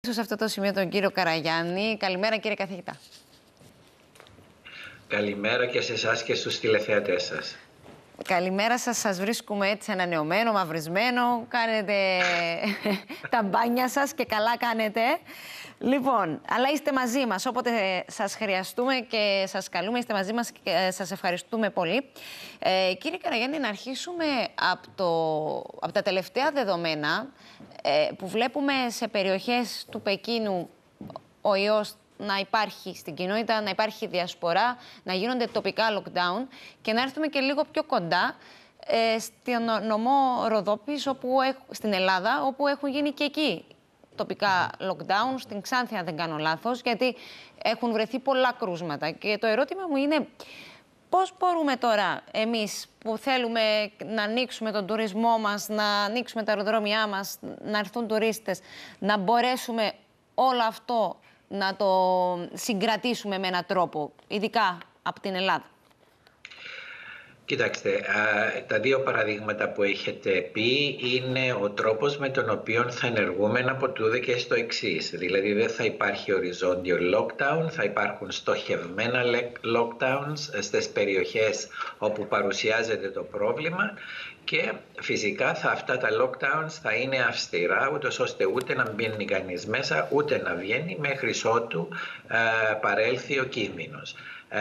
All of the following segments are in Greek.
Σε αυτό το σημείο τον κύριο Καραγιάννη. Καλημέρα κύριε καθηγητά. Καλημέρα και σε εσάς και στους τηλεθεατές σας. Καλημέρα σας, σας βρίσκουμε έτσι ανανεωμένο, μαυρισμένο, κάνετε τα μπάνια σας και καλά κάνετε. Λοιπόν, αλλά είστε μαζί μας, όποτε σας χρειαστούμε και σας καλούμε, είστε μαζί μας και σας ευχαριστούμε πολύ. Κύριε Καραγιάννη, να αρχίσουμε από τα τελευταία δεδομένα που βλέπουμε σε περιοχές του Πεκίνου ο ιός να υπάρχει στην κοινότητα, να υπάρχει διασπορά, να γίνονται τοπικά lockdown και να έρθουμε και λίγο πιο κοντά στον νομό Ροδόπης, στην Ελλάδα, όπου έχουν γίνει και εκεί τοπικά lockdown, στην Ξάνθη αν δεν κάνω λάθος, γιατί έχουν βρεθεί πολλά κρούσματα. Και το ερώτημα μου είναι πώς μπορούμε τώρα εμείς που θέλουμε να ανοίξουμε τον τουρισμό μας, να ανοίξουμε τα αεροδρόμια μας, να έρθουν τουρίστες, να μπορέσουμε όλο αυτό να το συγκρατήσουμε με έναν τρόπο, ειδικά από την Ελλάδα. Κοιτάξτε, τα δύο παραδείγματα που έχετε πει είναι ο τρόπος με τον οποίο θα ενεργούμε από τούδε και στο εξής. Δηλαδή δεν θα υπάρχει οριζόντιο lockdown, θα υπάρχουν στοχευμένα lockdowns στις περιοχές όπου παρουσιάζεται το πρόβλημα και φυσικά αυτά τα lockdowns θα είναι αυστηρά, ούτως ώστε ούτε να μπαίνει κανείς μέσα, ούτε να βγαίνει μέχρι ότου παρέλθει ο κίνδυνος.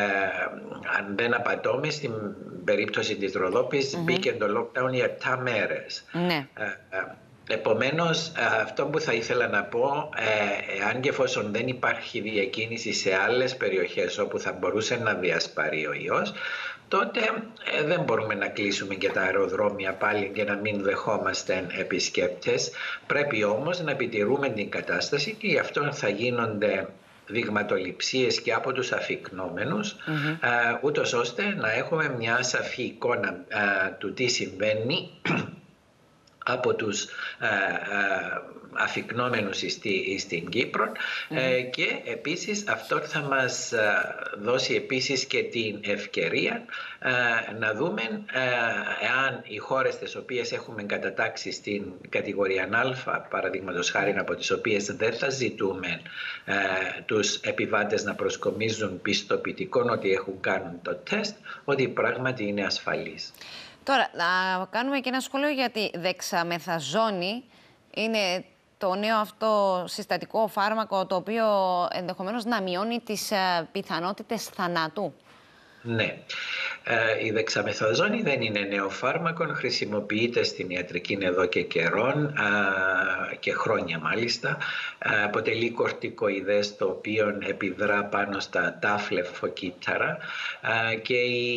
Αν δεν απατώμε, στην περίπτωση της Ροδόπης μπήκε το lockdown για 7 μέρες. Ναι. Επομένως, αυτό που θα ήθελα να πω, αν και εφόσον δεν υπάρχει διακίνηση σε άλλες περιοχές όπου θα μπορούσε να διασπαρεί ο ιός, τότε δεν μπορούμε να κλείσουμε και τα αεροδρόμια πάλι και να μην δεχόμαστε επισκέπτες. Πρέπει όμως να επιτηρούμε την κατάσταση και γι' αυτό θα γίνονται δειγματοληψίες και από τους αφικνόμενους, ούτως ώστε να έχουμε μια σαφή εικόνα του τι συμβαίνει από τους αφικνόμενους στην Κύπρο και επίσης αυτό θα μας δώσει επίσης και την ευκαιρία να δούμε εάν οι χώρες τις οποίες έχουμε κατατάξει στην κατηγορία Α, παραδείγματος χάρη, από τις οποίες δεν θα ζητούμε τους επιβάτες να προσκομίζουν πιστοποιητικών ότι έχουν κάνει το τεστ, ότι πράγματι είναι ασφαλής. Τώρα, να κάνουμε και ένα σχόλιο για τη δεξαμεθαζόνη. Είναι το νέο αυτό συστατικό φάρμακο το οποίο ενδεχομένως να μειώνει τις πιθανότητες θανάτου. Ναι. Η δεξαμεθαζόνη δεν είναι νέο φάρμακο, χρησιμοποιείται στην ιατρική εδώ και καιρόν και χρόνια μάλιστα. Αποτελεί κορτικοειδές το οποίο επιδρά πάνω στα τάφλεφοκύτταρα και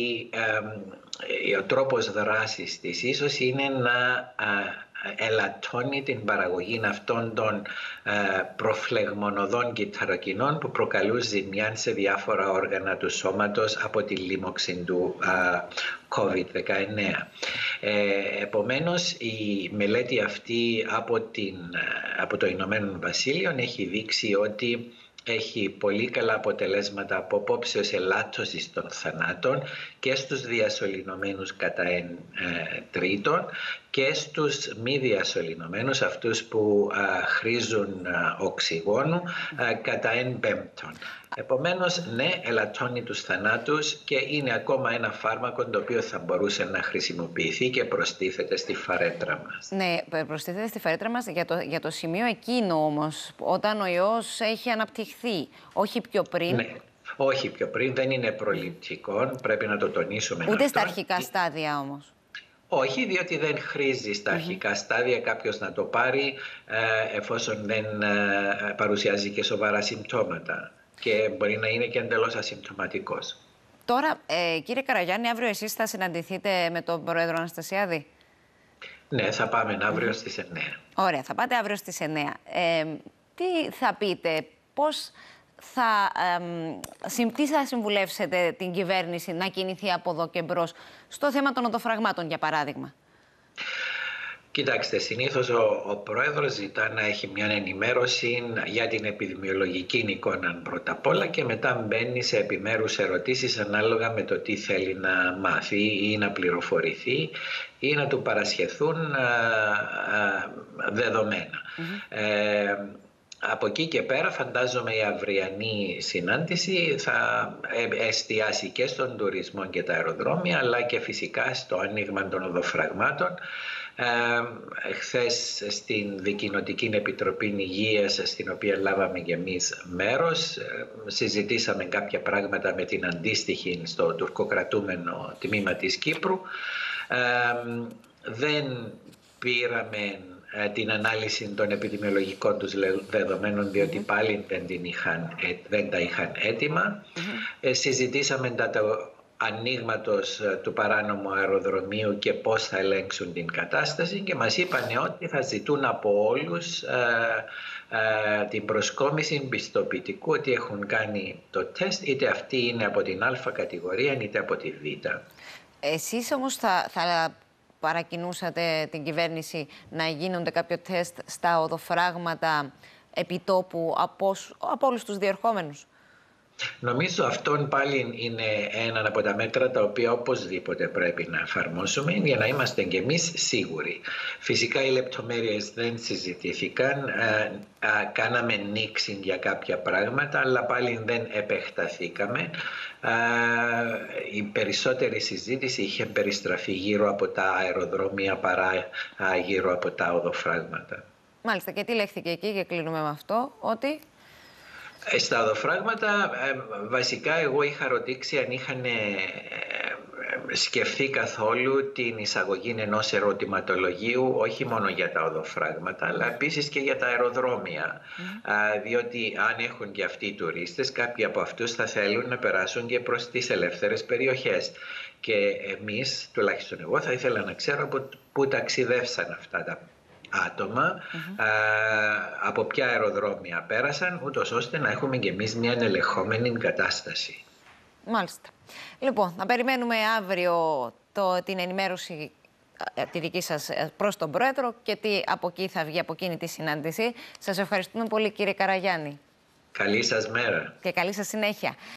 ο τρόπος δράσης της ίσως είναι να ελαττώνει την παραγωγή αυτών των προφλεγμονωδών κυτταροκινών που προκαλούν ζημιά σε διάφορα όργανα του σώματος από τη λίμωξη του COVID-19. Επομένως, η μελέτη αυτή από το Ηνωμένο Βασίλειο έχει δείξει ότι έχει πολύ καλά αποτελέσματα από απόψεως ελάττωσης των θανάτων και στους διασωληνωμένους κατά 1/3 και στους μη διασωληνωμένους, αυτούς που χρήζουν οξυγόνου, κατά 1/5. Επομένως, ναι, ελαττώνει τους θανάτους και είναι ακόμα ένα φάρμακο το οποίο θα μπορούσε να χρησιμοποιηθεί και προστίθεται στη φαρέτρα μας. Ναι, προστίθεται στη φαρέτρα μας για το σημείο εκείνο όμως, όταν ο ιός έχει αναπτυχθεί, όχι πιο πριν. Ναι. Όχι πιο πριν, δεν είναι προληπτικό, πρέπει να το τονίσουμε. Ούτε στα αρχικά στάδια όμως. Όχι, διότι δεν χρήζει στα αρχικά στάδια κάποιος να το πάρει εφόσον δεν παρουσιάζει και σοβαρά συμπτώματα και μπορεί να είναι και εντελώς ασυμπτωματικός. Τώρα, κύριε Καραγιάννη, αύριο εσείς θα συναντηθείτε με τον Πρόεδρο Αναστασιάδη? Ναι, θα πάμε αύριο στις 9. Ωραία, θα πάτε αύριο στις 9. Τι θα πείτε, τι θα συμβουλεύσετε την κυβέρνηση να κινηθεί από εδώ και μπρος στο θέμα των οδοφραγμάτων, για παράδειγμα? Κοιτάξτε, συνήθως ο Πρόεδρος ζητά να έχει μια ενημέρωση για την επιδημιολογική εικόνα πρώτα απ' όλα και μετά μπαίνει σε επιμέρους ερωτήσεις ανάλογα με το τι θέλει να μάθει ή να πληροφορηθεί ή να του παρασχεθούν δεδομένα. Από εκεί και πέρα φαντάζομαι η αυριανή συνάντηση θα εστιάσει και στον τουρισμό και τα αεροδρόμια, αλλά και φυσικά στο άνοιγμα των οδοφραγμάτων. Χθες στην Δικοινοτική Επιτροπή Υγείας, στην οποία λάβαμε και εμείς μέρος, συζητήσαμε κάποια πράγματα με την αντίστοιχη στο τουρκοκρατούμενο τμήμα της Κύπρου. Δεν πήραμε την ανάλυση των επιδημιολογικών τους δεδομένων, διότι πάλι δεν τα είχαν έτοιμα. Συζητήσαμε τα ανοίγματος του παράνομου αεροδρομίου και πώς θα ελέγξουν την κατάσταση και μας είπαν ότι θα ζητούν από όλους την προσκόμιση πιστοποιητικού ότι έχουν κάνει το τεστ, είτε αυτή είναι από την Α κατηγορία είτε από τη Β. Εσείς όμως θα παρακινούσατε την κυβέρνηση να γίνονται κάποιο τεστ στα οδοφράγματα επιτόπου από όλους τους διερχόμενους? Νομίζω αυτόν πάλι είναι ένα από τα μέτρα τα οποία οπωσδήποτε πρέπει να εφαρμόσουμε για να είμαστε και εμείς σίγουροι. Φυσικά οι λεπτομέρειες δεν συζητήθηκαν, κάναμε νήξη για κάποια πράγματα, αλλά πάλι δεν επεκταθήκαμε. Η περισσότερη συζήτηση είχε περιστραφεί γύρω από τα αεροδρόμια παρά γύρω από τα οδοφράγματα. Μάλιστα, και τι λέχθηκε εκεί, και κλείνουμε με αυτό, ότι... Στα οδοφράγματα, βασικά εγώ είχα ρωτήσει αν είχαν σκεφτεί καθόλου την εισαγωγή ενός ερωτηματολογίου, όχι μόνο για τα οδοφράγματα, αλλά επίσης και για τα αεροδρόμια. Διότι αν έχουν και αυτοί οι τουρίστες, κάποιοι από αυτούς θα θέλουν να περάσουν και προς τις ελεύθερες περιοχές. Και εμείς, τουλάχιστον εγώ, θα ήθελα να ξέρω πού ταξιδεύσαν αυτά τα άτομα, από ποια αεροδρόμια πέρασαν, ούτως ώστε να έχουμε και εμείς μια ελεγχόμενη κατάσταση. Μάλιστα. Λοιπόν, να περιμένουμε αύριο την ενημέρωση τη δική σας προς τον Πρόεδρο και τι από εκεί θα βγει από εκείνη τη συνάντηση. Σας ευχαριστούμε πολύ, κύριε Καραγιάννη. Καλή σας μέρα. Και καλή σας συνέχεια.